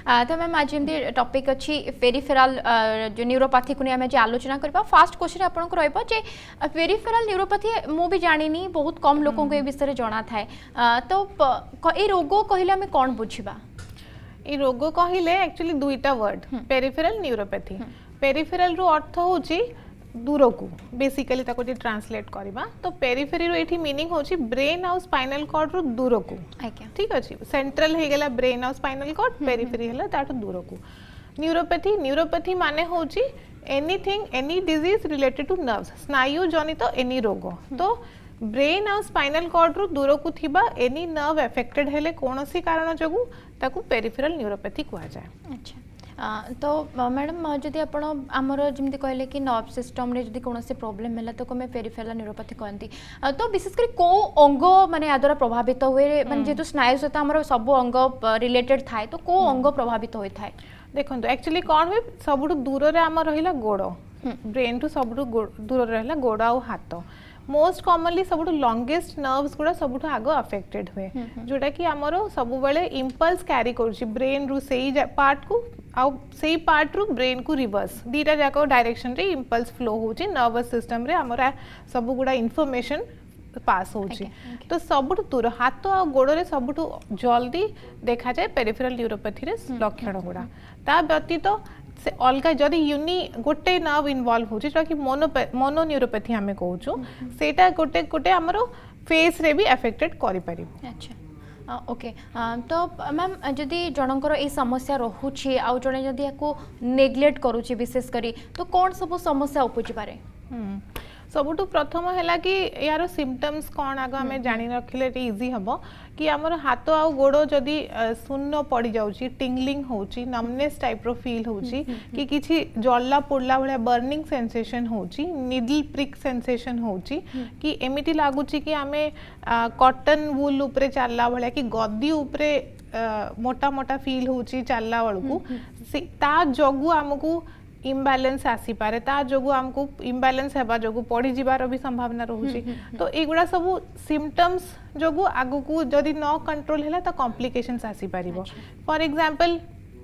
तो मैम आज जमी टॉपिक अच्छी पेरिफेराल जो न्यूरोपैथी को आम आज आलोचना करबा फास्ट क्वेश्चन आपन को रहबो जे पेरिफेराल न्यूरोपैथी मु भी जानिनी बहुत कम लोगों को ए विषय जाना थाए तो ए रोग कहले आम कौन बुझिबा ये रोग कहले एक्चुअली दुईटा वर्ड पेरिफेराल न्यूरोपैथी पेरिफेराल रो अर्थ होची दूर को बेसिकली ताको जे ट्रांसलेट करबा तो पेरिफेरी रो एठी मीनिंग होची ब्रेन और स्पाइनल कॉर्ड रो दूर को ठीक अछि सेंट्रल हे गेला ब्रेन और स्पाइनल कॉर्ड पेरिफेरी हला ताटो दूर को न्यूरोपैथी माने होची anything any disease related to nerves स्नायु जनित एनी रोग तो ब्रेन और स्पाइनल कॉर्ड रो दूर को थिबा एनी नर्व अफेक्टेड हेले कोनोसी कारण जगु ताकू पेरिफेरल न्यूरोपैथी कहा जाए। अच्छा तो मैडम जदि आप आमर जमी कहले कि नर्व सिस्टम रे जदि कोनोसी प्रॉब्लम है तो कमे पेरिफेरल न्यूरोपैथी कहती तो विशेषकर को अंग माने या द्वारा प्रभावित हुए माने जेतु स्नायु सहित आमर सब अंग रिलेटेड थाए तो को अंग प्रभावित होई थाए देखो एक्चुअली कौन हुए सबुठ दूर रे आम रहिला गोड़ ब्रेन टू सबुठ दूर रहिला गोड़ आ हाथ मोस्ट कॉमनली सबुठ लॉन्गेस्ट नर्व्स गुड़ा सबुठ आग अफेक्टेड हुए जोटा कि आमर सब बेले इम्पल्स कैरी करुछि ब्रेन रु सेई पार्ट को आउ सेई पार्ट रु ब्रेन को रिवर्स दीटा जाक डायरेक्शन रे इम्पल्स फ्लो होछि नर्वस सिस्टम रे आमर सब गुड़ा इन्फॉर्मेशन पास होछि तो सबुठ दूर हाथ आ गोड़ रे सबुठ जल्दी देखा जाए पेरिफेरल न्यूरोपैथी रे लक्षण गुड़ा ता व्यतीत से अलग जदि यूनि गोटे नर्व इन्वॉल्व होछि जो कि मोनो न्यूरोपैथी हमें कहूछु सेटा गोटे गोटे हमरो फेस रे भी अफेक्टेड करि पारि। अच्छा ओके तो मैम जदि जनकर ए समस्या रहुछि आ जने जदि याको नेग्लेक्ट करूछि विशेष करी तो कौन सब समस्या उपजि पारे सबुठु प्रथम है कि यार सिम्पटम्स कौन आग आम जानी रखिले इजी हम कि आमर हाथ आ गोड़ जदि शून्य पड़ जाउची टिंगलिंग होची नमनेस टाइप रो फील होची कि किछि जल्ला पोड़ला भाया बर्निंग सेंसेशन होची निडल प्रिक सेंसेशन होची कि एमिति लागुची कि आमे कॉटन वूल उपरे चलला भाया कि गद्दी उपरे मोटा मोटा फील होची चलला बळकू ता जगु आमको इम्बालेंस आसी पारे ता जोगु हमको इम्बालेंस हेबा जोगु पड़ी जिबार भी संभावना रहउची तो एगुडा सब सिम्पटम्स जोगु आगु को जदि न कंट्रोल हैला त कॉम्प्लिकेशंस आसी पारिबो फॉर एग्जांपल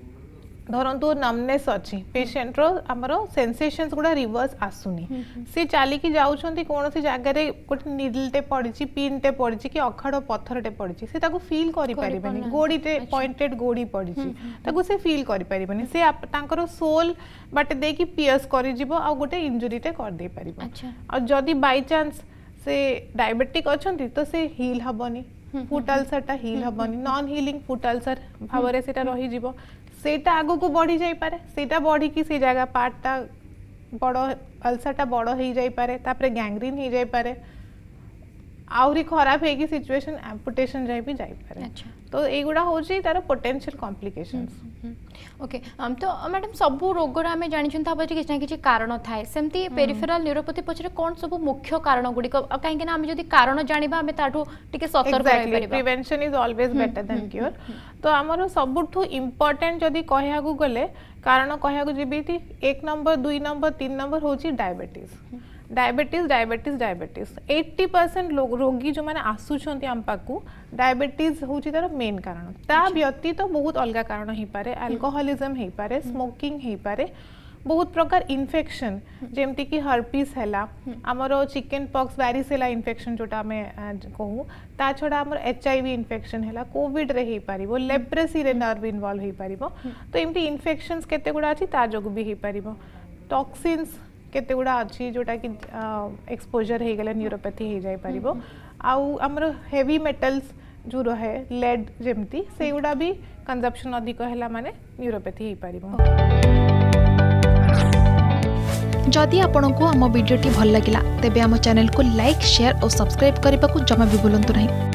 धरंतु नमनेस अछि पेशेंट रो हमरो सेंसेशंस गुडा रिवर्स आसुनी से चाली की जाउछंती कोनोसी जागा रे कोट नीडल टे पड़िची पिन टे पड़िची कि अखड़ पत्थर टे पड़िची से ताको फील करि परिबनी गोडी टे पॉइंटेड गोडी पड़िची ताको से फील करि परिबनी से तांकर सोल बाटे दे कि पियर्स करि जिवो आ गोटे इंजुरी टे कर दे परिबो आ जदी बाय चांस से डायबिटिक अछंती तो से हील हबनी फुट अल्सर टा हील हबनी नॉन हीलिंग फुट अल्सर भावरे सेटा रही जिवो सेटा आगो को बढ़ी जाई पारे सेटा बढ़ी की से जगह पार्टटा बड़ अल्सरटा बड़ हो जाई पारे तापरे गैंग्रीन हो जाई पारे आउरी खराब है कि सिचुएशन एम्पुटेशन जाई भी जाई पारे। अच्छा तो एगुडा होची तार पोटेंशियल कॉम्प्लिकेशंस ओके तो मैडम सब रोग रा हमें जानि छन तापर किछ ना किछ कारण थाए सेमती पेरिफेरल न्यूरोपैथी पछरे कोन सब मुख्य कारण गुडी काहे कि ना हम जदी कारण जानिबा हमें ताठो टिके सतर्क रहि परिबा prevention is always better than cure तो हमरो सबुठु इंपोर्टेंट जदी कहया गु गले कारण कहया गु जेबीती 1 नंबर 2 नंबर 3 नंबर होची डायबिटीज 80% लोग रोगी जो माने आसुछंती हम पाकू डायबिटीज होची तार मेन कारण ता व्यतीत तो बहुत अलग कारण ही पारे अल्कोहलिज्म ही पारे स्मोकिंग ही पारे बहुत प्रकार इन्फेक्शन जेमती कि हर्पीस हैला हमरो चिकन पॉक्स वारिसेला इन्फेक्शन जोटा में कहू ता छडा हमर एचआईवी इन्फेक्शन हैला कोविड रे ही पारिबो लेप्रेसी रे नर्व इन्वॉल्व ही पारिबो तो एमती इन्फेक्शंस केते गुडा अछि ता जोग भी ही पारिबो टॉक्सिन्स केते गुडा अछि जोटा कि एक्सपोजर हे गेले न्यूरोपैथी हे जाय पारिबो आउ हमर हेवी मेटल्स जो रहे लेड जेमती से गुडा भी कंजप्शन अधिक हैला माने न्यूरोपैथी हे पारिबो। जदि आपंक आम भिडी भल लगा तेब आम चैनल को लाइक शेयर और सब्सक्राइब करने को जमा भी भूलु नहीं।